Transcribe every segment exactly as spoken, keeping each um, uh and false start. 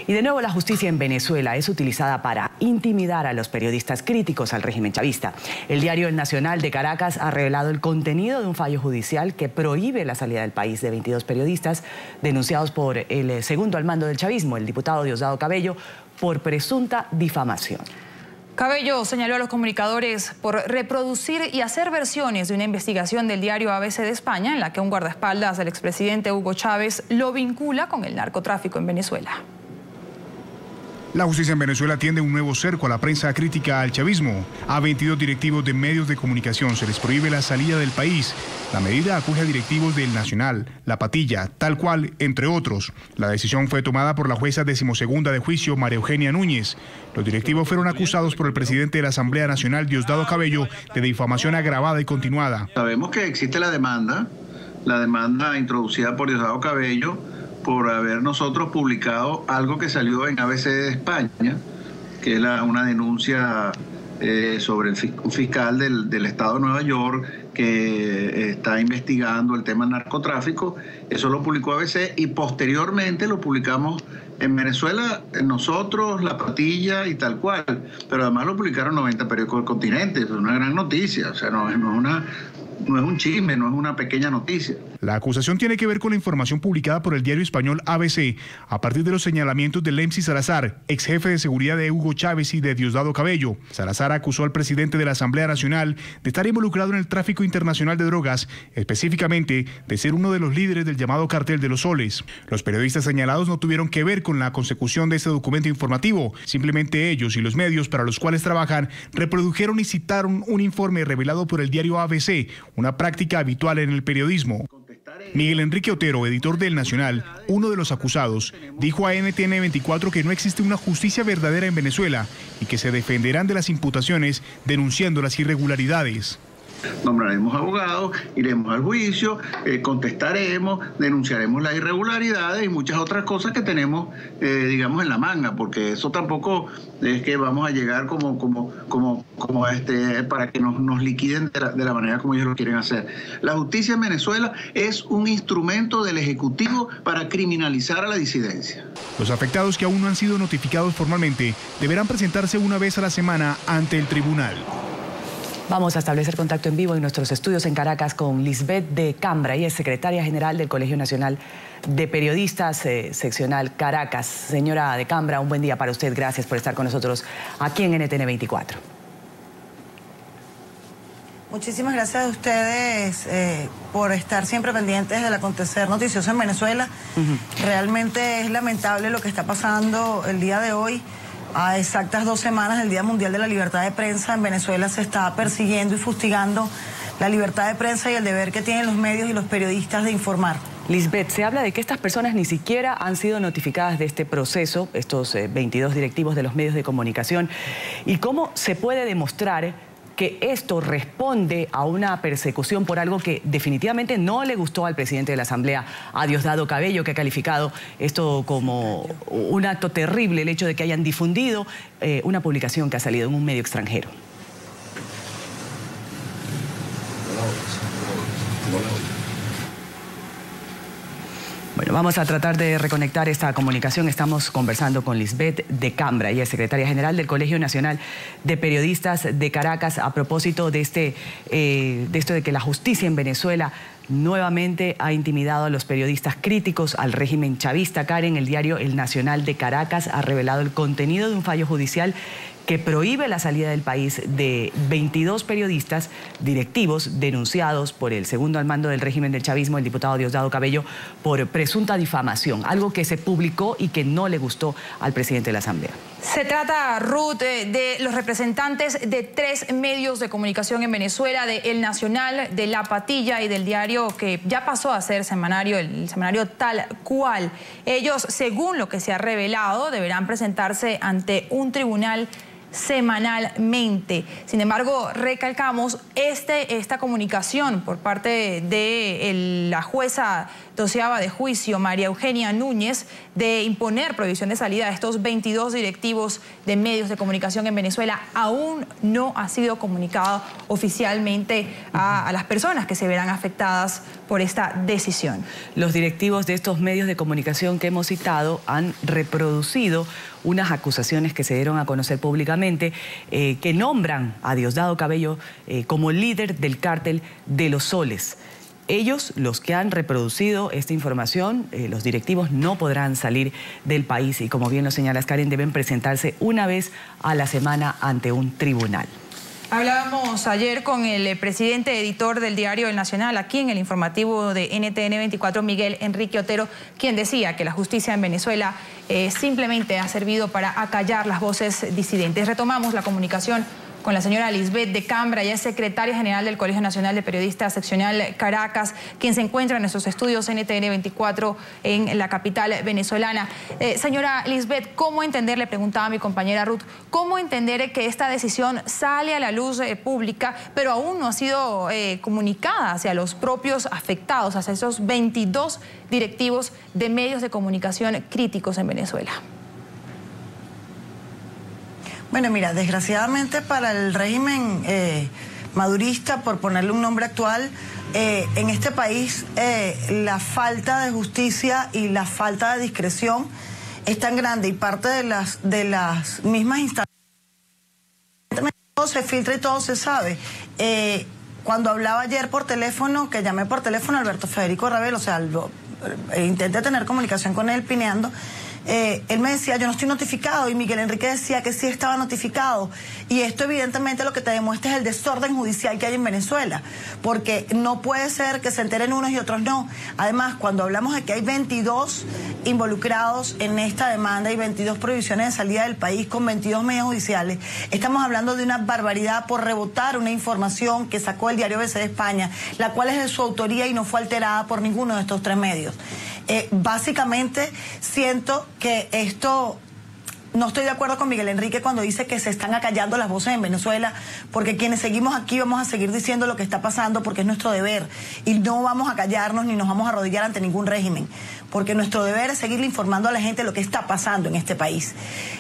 Y de nuevo la justicia en Venezuela es utilizada para intimidar a los periodistas críticos al régimen chavista. El diario El Nacional de Caracas ha revelado el contenido de un fallo judicial que prohíbe la salida del país de veintidós periodistas denunciados por el segundo al mando del chavismo, el diputado Diosdado Cabello, por presunta difamación. Cabello señaló a los comunicadores por reproducir y hacer versiones de una investigación del diario A B C de España en la que un guardaespaldas del expresidente Hugo Chávez lo vincula con el narcotráfico en Venezuela. La justicia en Venezuela tiende un nuevo cerco a la prensa crítica al chavismo. A veintidós directivos de medios de comunicación se les prohíbe la salida del país. La medida acoge a directivos del Nacional, La Patilla, Tal Cual, entre otros. La decisión fue tomada por la jueza decimosegunda de juicio, María Eugenia Núñez. Los directivos fueron acusados por el presidente de la Asamblea Nacional, Diosdado Cabello, de difamación agravada y continuada. Sabemos que existe la demanda, la demanda introducida por Diosdado Cabello, por haber nosotros publicado algo que salió en A B C de España, que es la, una denuncia eh, sobre el, un fiscal del, del estado de Nueva York que eh, está investigando el tema del narcotráfico. Eso lo publicó A B C y posteriormente lo publicamos en Venezuela, nosotros, La Patilla y Tal Cual. Pero además lo publicaron noventa periódicos del continente. Es una gran noticia, o sea, no, no es una... No es un chisme, no es una pequeña noticia. La acusación tiene que ver con la información publicada por el diario español A B C a partir de los señalamientos de Lemsi Salazar, ex jefe de seguridad de Hugo Chávez y de Diosdado Cabello. Salazar acusó al presidente de la Asamblea Nacional de estar involucrado en el tráfico internacional de drogas, específicamente de ser uno de los líderes del llamado Cartel de los Soles. Los periodistas señalados no tuvieron que ver con la consecución de este documento informativo. Simplemente ellos y los medios para los cuales trabajan reprodujeron y citaron un informe revelado por el diario A B C, una práctica habitual en el periodismo. Miguel Enrique Otero, editor del Nacional, uno de los acusados, dijo a N T N veinticuatro que no existe una justicia verdadera en Venezuela y que se defenderán de las imputaciones denunciando las irregularidades. Nombraremos abogados, iremos al juicio, eh, contestaremos, denunciaremos las irregularidades y muchas otras cosas que tenemos, eh, digamos, en la manga, porque eso tampoco es que vamos a llegar como, como, como, como este, para que nos, nos liquiden de la, de la manera como ellos lo quieren hacer. La justicia en Venezuela es un instrumento del Ejecutivo para criminalizar a la disidencia. Los afectados que aún no han sido notificados formalmente deberán presentarse una vez a la semana ante el tribunal. Vamos a establecer contacto en vivo en nuestros estudios en Caracas con Lisbeth de Cambra, ella es secretaria general del Colegio Nacional de Periodistas, eh, seccional Caracas. Señora de Cambra, un buen día para usted. Gracias por estar con nosotros aquí en N T N veinticuatro. Muchísimas gracias a ustedes eh, por estar siempre pendientes del acontecer noticioso en Venezuela. Uh-huh. Realmente es lamentable lo que está pasando el día de hoy. A exactas dos semanas del Día Mundial de la Libertad de Prensa, en Venezuela se está persiguiendo y fustigando la libertad de prensa y el deber que tienen los medios y los periodistas de informar. Lisbeth, se habla de que estas personas ni siquiera han sido notificadas de este proceso, estos eh, veintidós directivos de los medios de comunicación, y cómo se puede demostrar que esto responde a una persecución por algo que definitivamente no le gustó al presidente de la Asamblea, a Diosdado Cabello, que ha calificado esto como un acto terrible, el hecho de que hayan difundido eh, una publicación que ha salido en un medio extranjero. Bueno, vamos a tratar de reconectar esta comunicación. Estamos conversando con Lisbeth de Cambra, ella es secretaria general del Colegio Nacional de Periodistas de Caracas, a propósito de, este, eh, de esto de que la justicia en Venezuela nuevamente ha intimidado a los periodistas críticos al régimen chavista. Karen, el diario El Nacional de Caracas ha revelado el contenido de un fallo judicial que prohíbe la salida del país de veintidós periodistas directivos denunciados por el segundo al mando del régimen del chavismo, el diputado Diosdado Cabello, por presunta difamación, algo que se publicó y que no le gustó al presidente de la Asamblea. Se trata, Ruth, de los representantes de tres medios de comunicación en Venezuela, de El Nacional, de La Patilla y del diario que ya pasó a ser semanario, el semanario Tal Cual. Ellos, según lo que se ha revelado, deberán presentarse ante un tribunal semanalmente. Sin embargo, recalcamos este, esta comunicación por parte de el, la jueza doceava de juicio, María Eugenia Núñez, de imponer prohibición de salida a estos veintidós directivos de medios de comunicación en Venezuela, aún no ha sido comunicado oficialmente a, a las personas que se verán afectadas por esta decisión. Los directivos de estos medios de comunicación que hemos citado han reproducido unas acusaciones que se dieron a conocer públicamente eh, que nombran a Diosdado Cabello eh, como líder del cártel de los Soles. Ellos, los que han reproducido esta información, eh, los directivos no podrán salir del país y, como bien lo señalas, Karen, deben presentarse una vez a la semana ante un tribunal. Hablábamos ayer con el presidente editor del diario El Nacional, aquí en el informativo de N T N veinticuatro, Miguel Enrique Otero, quien decía que la justicia en Venezuela eh, simplemente ha servido para acallar las voces disidentes. Retomamos la comunicación con la señora Lisbeth de Cambra, ella es secretaria general del Colegio Nacional de Periodistas Seccional Caracas, quien se encuentra en nuestros estudios N T N veinticuatro en la capital venezolana. Eh, señora Lisbeth, ¿cómo entender, le preguntaba a mi compañera Ruth, cómo entender que esta decisión sale a la luz eh, pública, pero aún no ha sido eh, comunicada hacia los propios afectados, hacia esos veintidós directivos de medios de comunicación críticos en Venezuela? Bueno, mira, desgraciadamente para el régimen eh, madurista, por ponerle un nombre actual, eh, en este país eh, la falta de justicia y la falta de discreción es tan grande y parte de las, de las mismas instancias. Todo se filtra y todo se sabe. Eh, cuando hablaba ayer por teléfono, que llamé por teléfono a Alberto Federico Rabel, o sea, lo, eh, intenté tener comunicación con él pineando, Eh, él me decía, yo no estoy notificado, y Miguel Enrique decía que sí estaba notificado. Y esto evidentemente lo que te demuestra es el desorden judicial que hay en Venezuela, porque no puede ser que se enteren unos y otros no. Además, cuando hablamos de que hay veintidós involucrados en esta demanda y veintidós prohibiciones de salida del país con veintidós medios judiciales, estamos hablando de una barbaridad por rebotar una información que sacó el diario A B C de España, la cual es de su autoría y no fue alterada por ninguno de estos tres medios. Eh, básicamente siento que esto, no estoy de acuerdo con Miguel Enrique cuando dice que se están acallando las voces en Venezuela, porque quienes seguimos aquí vamos a seguir diciendo lo que está pasando porque es nuestro deber y no vamos a callarnos ni nos vamos a arrodillar ante ningún régimen, porque nuestro deber es seguirle informando a la gente lo que está pasando en este país.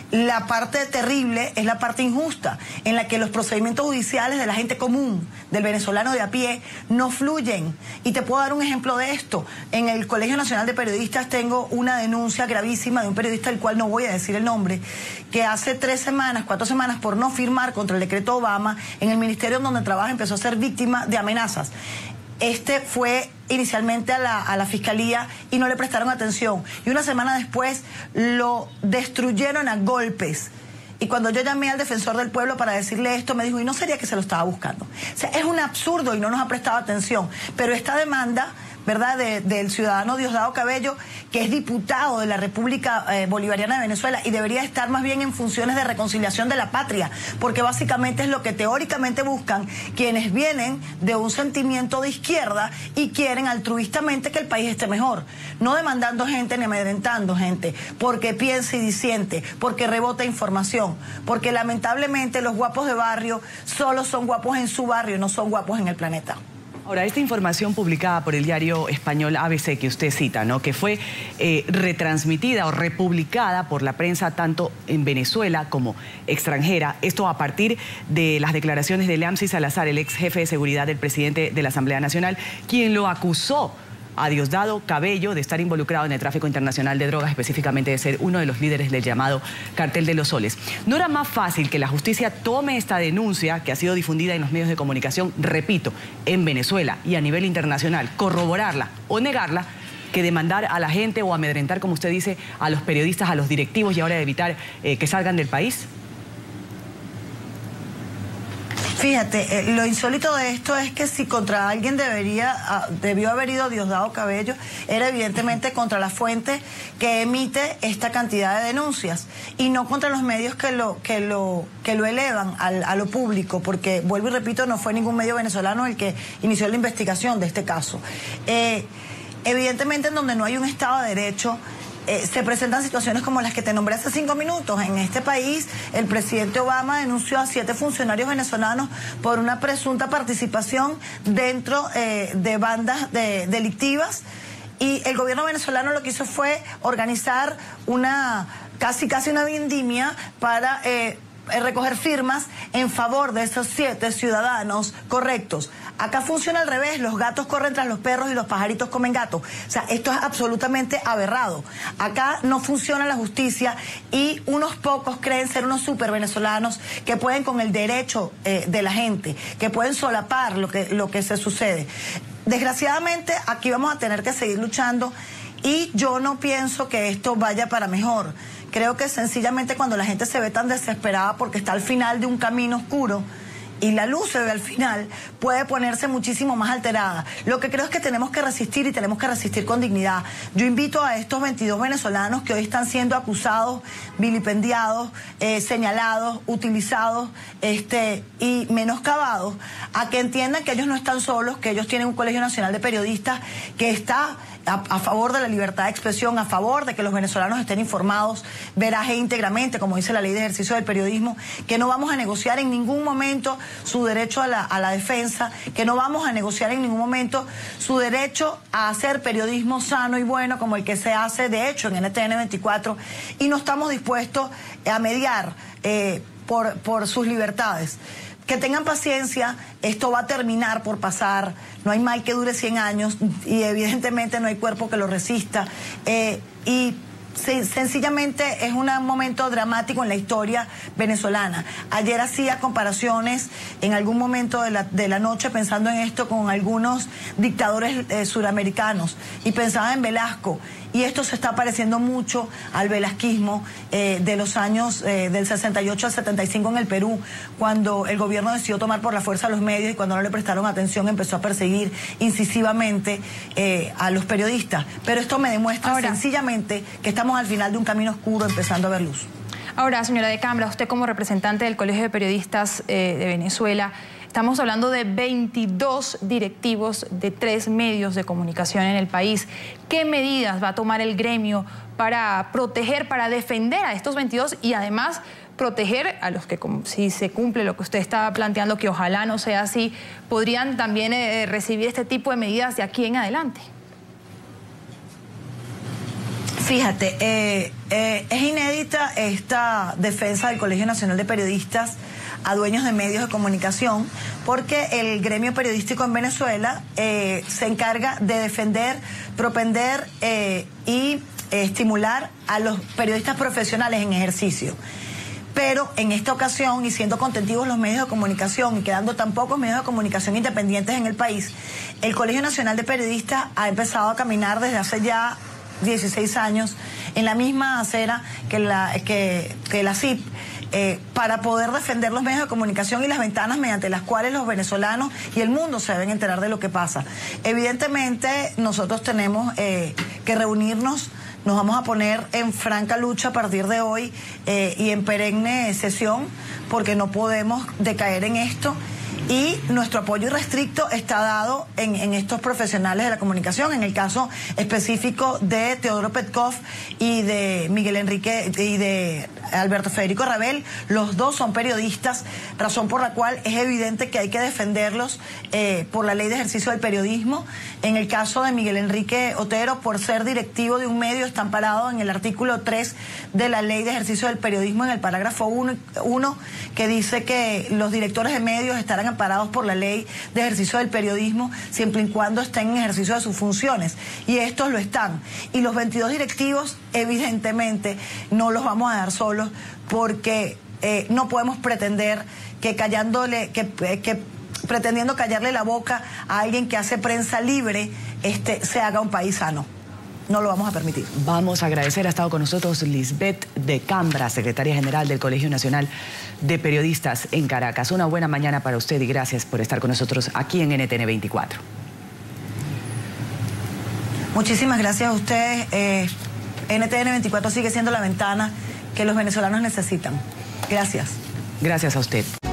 La parte terrible es la parte injusta, en la que los procedimientos judiciales de la gente común, del venezolano de a pie, no fluyen. Y te puedo dar un ejemplo de esto. En el Colegio Nacional de Periodistas tengo una denuncia gravísima de un periodista, del cual no voy a decir el nombre, que hace tres semanas, cuatro semanas, por no firmar contra el decreto Obama, en el ministerio donde trabaja empezó a ser víctima de amenazas. Este fue inicialmente a la, a la fiscalía y no le prestaron atención. Y una semana después lo destruyeron a golpes. Y cuando yo llamé al defensor del pueblo para decirle esto, me dijo, y no sería que se lo estaba buscando. O sea, es un absurdo y no nos ha prestado atención. Pero esta demanda, ¿verdad?, de, del ciudadano Diosdado Cabello, que es diputado de la República eh, Bolivariana de Venezuela y debería estar más bien en funciones de reconciliación de la patria, porque básicamente es lo que teóricamente buscan quienes vienen de un sentimiento de izquierda y quieren altruistamente que el país esté mejor, no demandando gente ni amedrentando gente, porque piensa y disiente, porque rebota información, porque lamentablemente los guapos de barrio solo son guapos en su barrio, no son guapos en el planeta. Ahora, esta información publicada por el diario español A B C que usted cita, ¿no?, que fue eh, retransmitida o republicada por la prensa tanto en Venezuela como extranjera, esto a partir de las declaraciones de Leamsi Salazar, el ex jefe de seguridad del presidente de la Asamblea Nacional, quien lo acusó a Diosdado Cabello de estar involucrado en el tráfico internacional de drogas, específicamente de ser uno de los líderes del llamado Cartel de los Soles. ¿No era más fácil que la justicia tome esta denuncia que ha sido difundida en los medios de comunicación, repito, en Venezuela y a nivel internacional, corroborarla o negarla, que demandar a la gente o amedrentar, como usted dice, a los periodistas, a los directivos y ahora evitar eh, que salgan del país? Fíjate, eh, lo insólito de esto es que si contra alguien debería, ah, debió haber ido Diosdado Cabello, era evidentemente contra la fuente que emite esta cantidad de denuncias y no contra los medios que lo, que lo, que lo elevan al, a lo público, porque, vuelvo y repito, no fue ningún medio venezolano el que inició la investigación de este caso. Eh, evidentemente, en donde no hay un Estado de Derecho, Eh, se presentan situaciones como las que te nombré hace cinco minutos. En este país, el presidente Obama denunció a siete funcionarios venezolanos por una presunta participación dentro eh, de bandas de, delictivas Y el gobierno venezolano lo que hizo fue organizar una, casi casi una vendimia para eh, recoger firmas en favor de esos siete ciudadanos correctos. Acá funciona al revés, los gatos corren tras los perros y los pajaritos comen gatos. O sea, esto es absolutamente aberrado. Acá no funciona la justicia y unos pocos creen ser unos super venezolanos que pueden con el derecho eh, de la gente, que pueden solapar lo que, lo que se sucede. Desgraciadamente, aquí vamos a tener que seguir luchando y yo no pienso que esto vaya para mejor. Creo que sencillamente cuando la gente se ve tan desesperada porque está al final de un camino oscuro y la luz se ve al final, puede ponerse muchísimo más alterada. Lo que creo es que tenemos que resistir y tenemos que resistir con dignidad. Yo invito a estos veintidós venezolanos que hoy están siendo acusados, vilipendiados, eh, señalados, utilizados este, y menoscabados, a que entiendan que ellos no están solos, que ellos tienen un Colegio Nacional de Periodistas que está A, a favor de la libertad de expresión, a favor de que los venezolanos estén informados veraz e íntegramente, como dice la Ley de Ejercicio del Periodismo, que no vamos a negociar en ningún momento su derecho a la, a la defensa, que no vamos a negociar en ningún momento su derecho a hacer periodismo sano y bueno como el que se hace de hecho en N T N veinticuatro, y no estamos dispuestos a mediar eh, por, por sus libertades. Que tengan paciencia, esto va a terminar por pasar, no hay mal que dure cien años y evidentemente no hay cuerpo que lo resista. Eh, y se, sencillamente es un momento dramático en la historia venezolana. Ayer hacía comparaciones en algún momento de la, de la noche pensando en esto con algunos dictadores eh, suramericanos y pensaba en Velasco. Y esto se está pareciendo mucho al velasquismo eh, de los años eh, del sesenta y ocho al setenta y cinco en el Perú, cuando el gobierno decidió tomar por la fuerza a los medios y cuando no le prestaron atención empezó a perseguir incisivamente eh, a los periodistas. Pero esto me demuestra Ahora, sencillamente que estamos al final de un camino oscuro empezando a ver luz. Ahora, señora de Cambra, usted como representante del Colegio de Periodistas eh, de Venezuela, estamos hablando de veintidós directivos de tres medios de comunicación en el país. ¿Qué medidas va a tomar el gremio para proteger, para defender a estos veintidós y además proteger a los que, como, si se cumple lo que usted estaba planteando, que ojalá no sea así, podrían también eh, recibir este tipo de medidas de aquí en adelante? Fíjate, eh, eh, es inédita esta defensa del Colegio Nacional de Periodistas a dueños de medios de comunicación, porque el gremio periodístico en Venezuela eh, se encarga de defender, propender eh, y eh, estimular a los periodistas profesionales en ejercicio. Pero en esta ocasión, y siendo contentivos los medios de comunicación y quedando tan pocos medios de comunicación independientes en el país, el Colegio Nacional de Periodistas ha empezado a caminar desde hace ya dieciséis años en la misma acera que la, que, que la C I P, eh, para poder defender los medios de comunicación y las ventanas mediante las cuales los venezolanos y el mundo se deben enterar de lo que pasa. Evidentemente nosotros tenemos eh, que reunirnos. Nos vamos a poner en franca lucha a partir de hoy eh, y en perenne sesión, porque no podemos decaer en esto. Y nuestro apoyo irrestricto está dado en, en estos profesionales de la comunicación, en el caso específico de Teodoro Petkov y de Miguel Enrique y de Alberto Federico Rabel. Los dos son periodistas, razón por la cual es evidente que hay que defenderlos eh, por la Ley de Ejercicio del Periodismo. En el caso de Miguel Enrique Otero, por ser directivo de un medio, está amparado en el artículo tres de la Ley de Ejercicio del Periodismo, en el parágrafo uno, que dice que los directores de medios estarán amparados por la Ley de Ejercicio del Periodismo siempre y cuando estén en ejercicio de sus funciones, y estos lo están. Y los veintidós directivos evidentemente no los vamos a dejar solos, porque eh, no podemos pretender que callándole, que, que pretendiendo callarle la boca a alguien que hace prensa libre, este, se haga un país sano. No lo vamos a permitir. Vamos a agradecer, ha estado con nosotros Lisbeth de Cambra, secretaria general del Colegio Nacional de Periodistas en Caracas. Una buena mañana para usted y gracias por estar con nosotros aquí en N T N veinticuatro. Muchísimas gracias a ustedes. Eh, N T N veinticuatro sigue siendo la ventana que los venezolanos necesitan. Gracias. Gracias a usted.